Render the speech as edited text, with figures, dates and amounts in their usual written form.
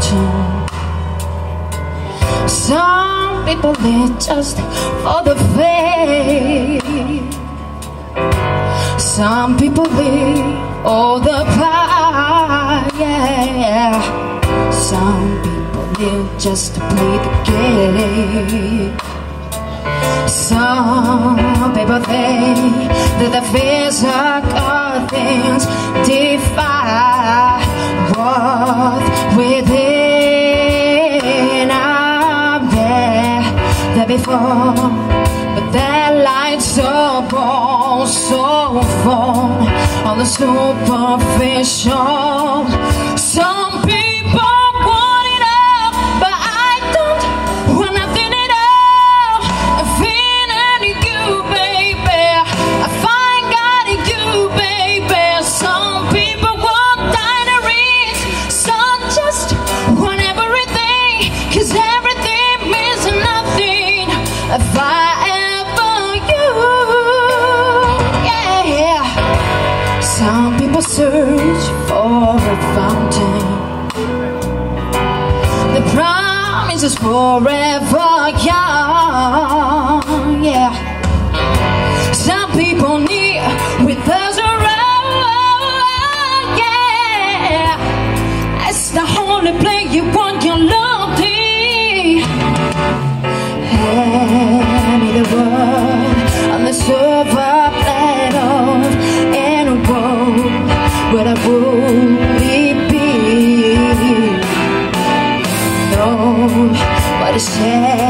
fountain. Some people live just for the fame. Some people live all the power, yeah. Some people live just to play the game. Some people think that the physical things defy what's within. I'm there before, but that light so bright, so far on the superficial. Some people want it all, but I don't want nothing at all. I'm feeling you, baby. I find God in you, baby. Some people want diaries, some just want everything, 'cause everything means nothing if I ever you, yeah. Some people search for a fountain. The promise is forever young, yeah. Some people need with us around, yeah. It's the only place you want your love in. Hand me the world on the silver platter in a world where I would be. No, what is said